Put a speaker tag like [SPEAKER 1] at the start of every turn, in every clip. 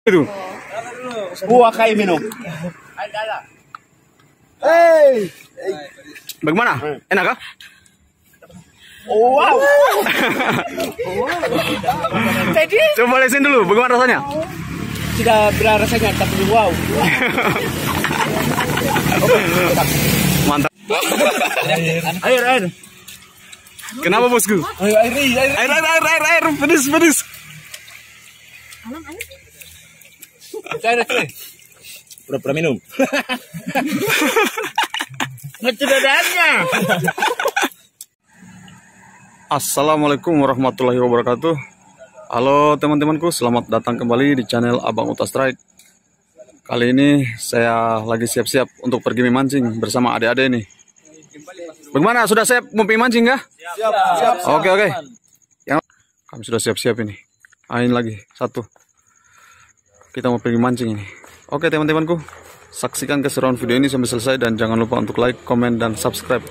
[SPEAKER 1] Itu.
[SPEAKER 2] Buah kai minum.
[SPEAKER 1] Hey. Bagaimana? Enak kah?
[SPEAKER 2] Oh, wow. Jadi
[SPEAKER 1] Coba lesin dulu, bagaimana rasanya?
[SPEAKER 2] tidak benar rasanya, tapi wow.
[SPEAKER 1] Mantap.
[SPEAKER 2] Air.
[SPEAKER 1] Kenapa bosku? Air, pedes.
[SPEAKER 2] Pura-pura minum. Ngecedadanya.
[SPEAKER 1] Assalamualaikum warahmatullahi wabarakatuh. Halo teman-temanku, selamat datang kembali di channel Abang Uta Strike. Kali ini saya lagi siap-siap untuk pergi memancing bersama adik-adik nih. Bagaimana, sudah siap mau pergi mancing kah?
[SPEAKER 2] Siap.
[SPEAKER 1] Oke. Kami sudah siap-siap ini. Ain lagi satu. Kita mau pergi mancing ini. Oke teman-temanku, saksikan keseruan video ini sampai selesai dan jangan lupa untuk like, komen, dan subscribe.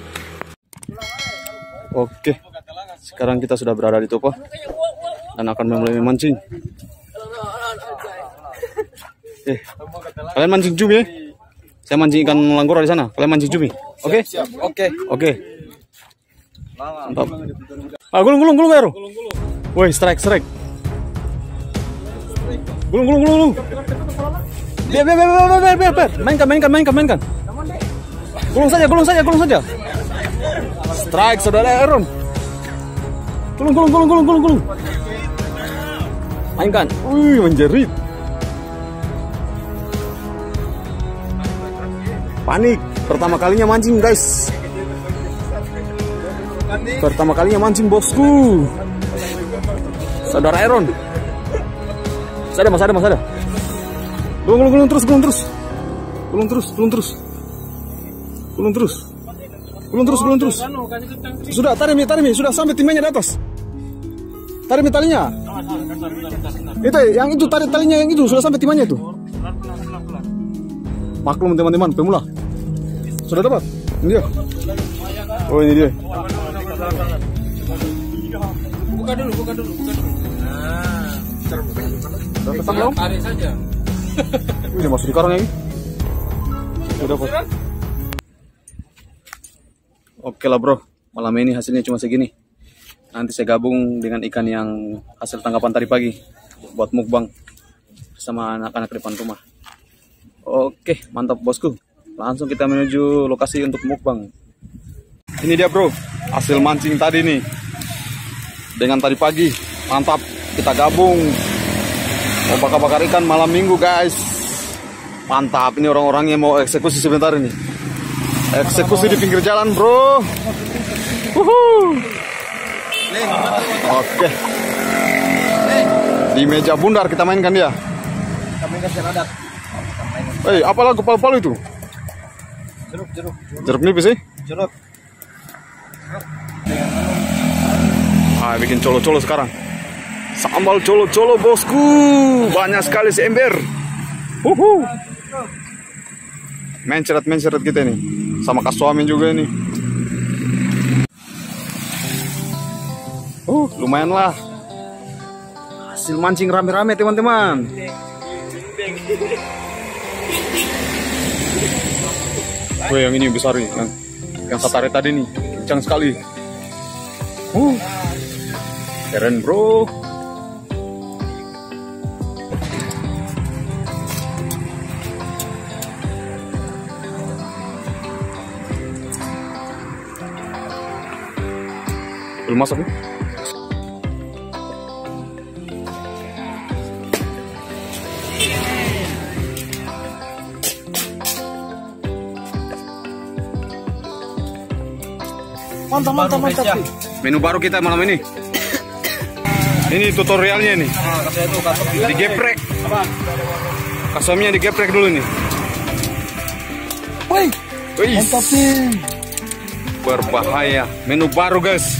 [SPEAKER 1] Oke, sekarang kita sudah berada di Topa dan akan memulai memancing. Kalian mancing cumi ya? Saya mancing ikan langgora di sana. Kalian mancing cumi. Oke? Oke. Mantap. Gulung Ero. Woi, strike. Gulung. Biar. Mainkan. Gulung saja. Strike, saudara Aaron. Gulung. Mainkan. Menjerit. Panik. Pertama kalinya mancing, guys. Pertama kalinya mancing, bosku. Saudara Aaron. Masih ada. Gulung terus. Sudah, tarik, sudah sampai timnya di atas. Tarik talinya. Itu, yang itu tarik talinya yang itu sudah sampai timnya itu. Maklum teman-teman, pemula. Sudah dapat? Ini dia. Oh, ini dia.
[SPEAKER 2] Buka dulu.
[SPEAKER 1] Nah,
[SPEAKER 2] tarik saja.
[SPEAKER 1] Ini masuk di karang ini. Sudah dapat. Oke lah bro, malam ini hasilnya cuma segini. Nanti saya gabung dengan ikan yang hasil tangkapan tadi pagi buat mukbang sama anak-anak depan rumah. Oke, mantap bosku. Langsung kita menuju lokasi untuk mukbang. Ini dia bro, hasil mancing tadi nih. Dengan tadi pagi, mantap. Kita gabung. Mau bakar-bakar ikan malam minggu guys. Mantap, ini orang-orangnya mau eksekusi sebentar ini. Eksekusi di pinggir jalan bro. Oke. Di meja bundar kita mainkan dia.
[SPEAKER 2] Kita mainkan seradat.
[SPEAKER 1] Apa lagu palu-palu itu? Jeruk nipis sih?
[SPEAKER 2] Jeruk.
[SPEAKER 1] Bikin colo-colo sekarang. Sambal colo-colo bosku. Banyak sekali seember. Menceret kita nih. Sama kasuamin juga ini. Lumayan lah. Hasil mancing rame-rame teman-teman. Yang ini besar nih, yang saya tarik tadi nih, kencang sekali. Keren bro. Belum masuk nih.
[SPEAKER 2] Mantap.
[SPEAKER 1] Menu baru kita malam ini. Ini tutorialnya nih. Digeprek. Kasomnya digeprek dulu nih.
[SPEAKER 2] Woi.
[SPEAKER 1] Mantap sih. Berbahaya. Menu baru guys.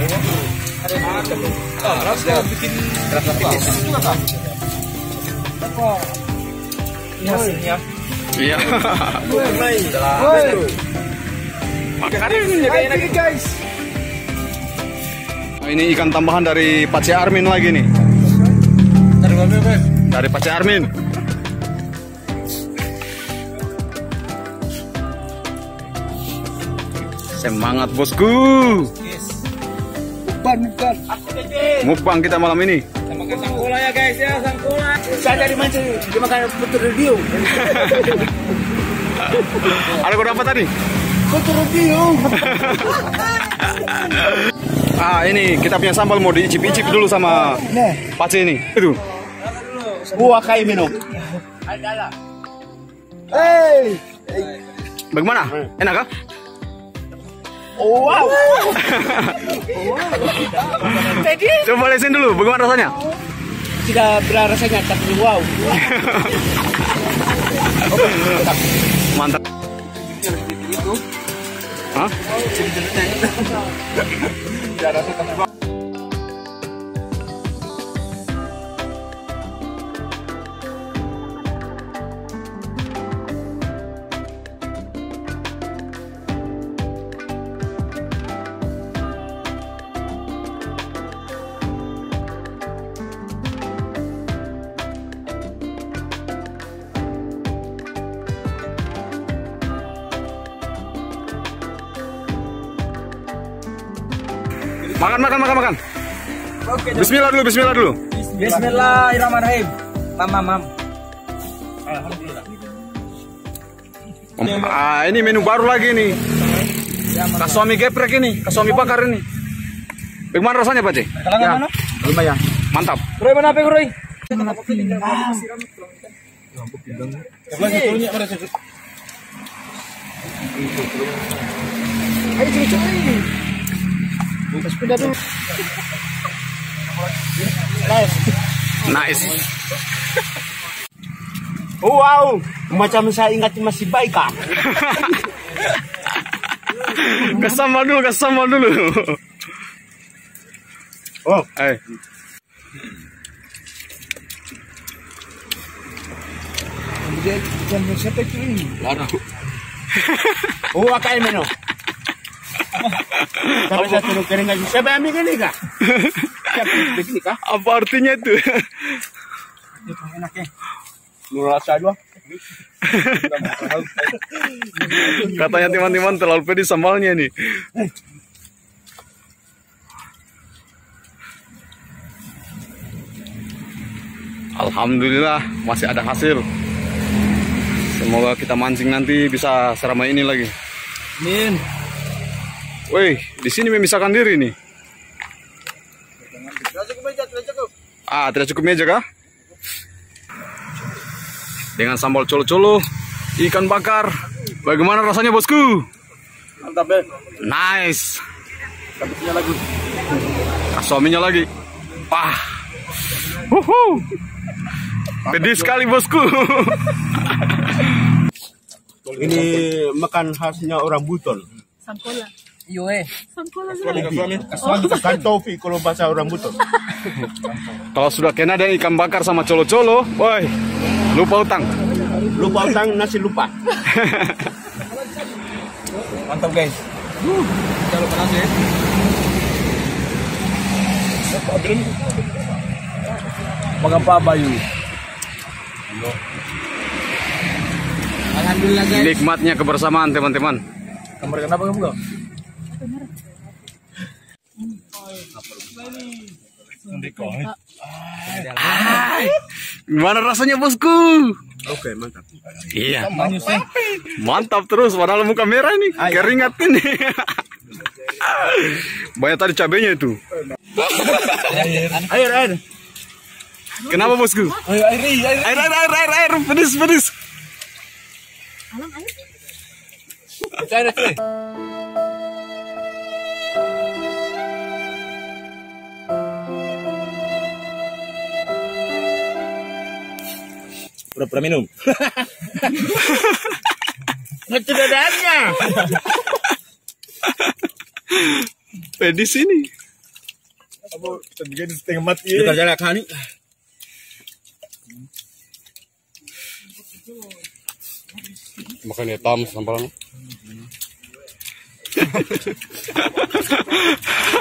[SPEAKER 2] Bikin tipis. Ini hasilnya.
[SPEAKER 1] Iya.
[SPEAKER 2] Makanya lagi guys.
[SPEAKER 1] Ini ikan tambahan dari Pace Armin lagi nih.
[SPEAKER 2] Tarik
[SPEAKER 1] dari Pace Armin. Semangat bosku.
[SPEAKER 2] Bukan.
[SPEAKER 1] Mukbang kita malam ini.
[SPEAKER 2] Kita makan sangkola ya guys ya, sangkola. Saya dari mancing, dia makan putu radio.
[SPEAKER 1] Ada kau dapat tadi?
[SPEAKER 2] Putu radio.
[SPEAKER 1] Ini kita punya sambal mau diicip-icip dulu sama Pace ini. Itu.
[SPEAKER 2] Buah kai minum. Hey.
[SPEAKER 1] Bagaimana? Enak kah?
[SPEAKER 2] Oh, wow.
[SPEAKER 1] Coba lesin dulu, bagaimana rasanya?
[SPEAKER 2] Tidak benar rasanya, tapi wow.
[SPEAKER 1] Mantap. Hah? Makan.
[SPEAKER 2] Oke,
[SPEAKER 1] Bismillah dulu.
[SPEAKER 2] Bismillahirrahmanirrahim. Mam. Alhamdulillah.
[SPEAKER 1] Ini menu baru lagi nih. Kasuami geprek ini, kasuami bakar ini. Bagaimana rasanya, Pak C?
[SPEAKER 2] Kalangan mana?
[SPEAKER 1] Lumayan. Mantap.
[SPEAKER 2] Roy mana apa Roy?
[SPEAKER 1] Nice.
[SPEAKER 2] Wow, macam saya ingat masih baik kah?
[SPEAKER 1] Kesambal dulu.
[SPEAKER 2] Oh, siapa itu ini? Oh, akai meno. Tapi saya suruh kering aja. Siapa yang bikin ini kah? Siapa yang bikin kah?
[SPEAKER 1] Apa artinya itu?
[SPEAKER 2] Enaknya. Nurul saja.
[SPEAKER 1] Katanya teman-teman terlalu pedis sambalnya nih. Alhamdulillah masih ada hasil. Semoga kita mancing nanti bisa seramai ini lagi.
[SPEAKER 2] Min.
[SPEAKER 1] Woi, di sini memisahkan diri nih. Tidak cukup meja kah? Dengan sambal colo-colo, ikan bakar. Bagaimana rasanya bosku?
[SPEAKER 2] Mantap deh.
[SPEAKER 1] Nice.
[SPEAKER 2] Kabutnya lagi.
[SPEAKER 1] Suaminya lagi. Wah. Pedis sekali bosku.
[SPEAKER 2] Ini makan khasnya orang Buton.
[SPEAKER 3] Sangkola.
[SPEAKER 4] Iyo
[SPEAKER 3] Sangkola.
[SPEAKER 2] Kan tofi kalau bahasa orang Buton.
[SPEAKER 1] Kalau sudah kena ada ikan bakar sama colo-colo, woi, lupa utang.
[SPEAKER 2] Lupa utang nasi lupa.
[SPEAKER 4] Mantap guys. Jangan lupa nasi ya.
[SPEAKER 2] Mengapa Bayu?
[SPEAKER 4] Alhamdulillah guys.
[SPEAKER 1] Nikmatnya kebersamaan teman-teman.
[SPEAKER 2] Kamar kenapa kamu gak?
[SPEAKER 1] Gimana rasanya bosku?
[SPEAKER 2] Oke, mantap.
[SPEAKER 1] Iya. Mantap terus, padahal muka merah ini, keringat ini. Banyak tadi cabenya itu.
[SPEAKER 2] Air.
[SPEAKER 1] Kenapa bosku? Air, pedis.
[SPEAKER 2] Air. Pura-pura minum. Ngecedadanya.
[SPEAKER 1] Pedis ini.
[SPEAKER 2] Kita bikin setengah mati. Kita jalan kani.
[SPEAKER 1] Makan hitam sambalan.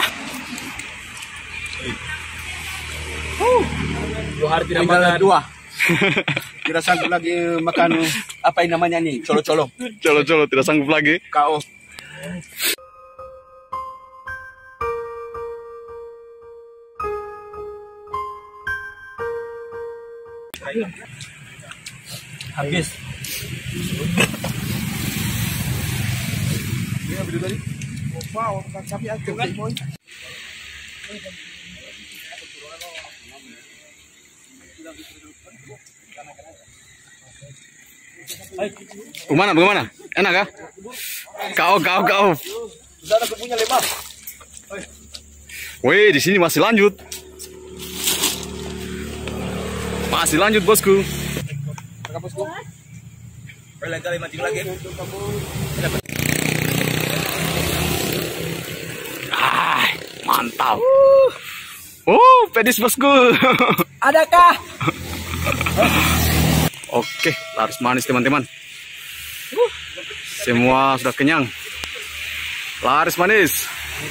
[SPEAKER 2] Dua hari tidak makan. Dua. Tidak sanggup lagi makan apa yang namanya nih, colo-colo.
[SPEAKER 1] Colo-colo tidak sanggup lagi.
[SPEAKER 2] Kau. Habis.
[SPEAKER 1] Bagaimana? Enak kah? Kau.
[SPEAKER 2] Sudah aku punya 5.
[SPEAKER 1] Wih, di sini masih lanjut. Masih lanjut, bosku.
[SPEAKER 2] Bosku. Kali mati lagi.
[SPEAKER 1] Mantap. Pedis, bosku.
[SPEAKER 2] Adakah?
[SPEAKER 1] Oke, laris manis teman-teman. Semua sudah kenyang. Laris manis.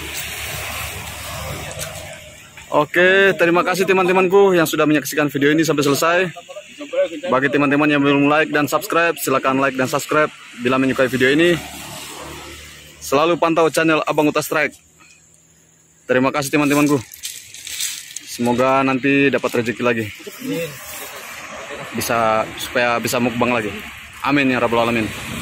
[SPEAKER 1] Oke, terima kasih teman-temanku yang sudah menyaksikan video ini sampai selesai. Bagi teman-teman yang belum like dan subscribe, silakan like dan subscribe. Bila menyukai video ini, selalu pantau channel Abang Uta Strike. Terima kasih teman-temanku. Semoga nanti dapat rezeki lagi. Supaya bisa mukbang lagi. Amin ya rabbal alamin.